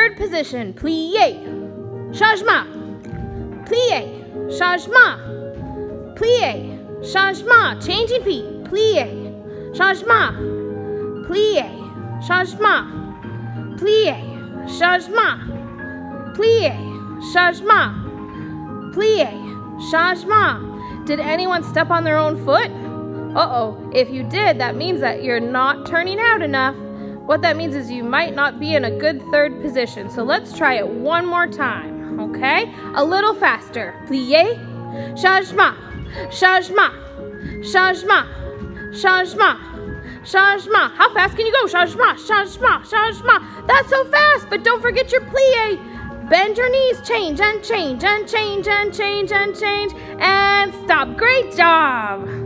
third position, plie, changement, plie, changement, plie, changement, changing feet, plie, changement, plie, changement, plie, changement, plie, changement, plie, changement. Did anyone step on their own foot? Uh-oh, if you did, that means that you're not turning out enough. What that means is you might not be in a good third position. So let's try it one more time, okay? A little faster. Plié, changement, changement, changement, changement, changement. How fast can you go? Changement, changement, changement. That's so fast, but don't forget your plié. Bend your knees, change and change and change and change and change and stop. Great job.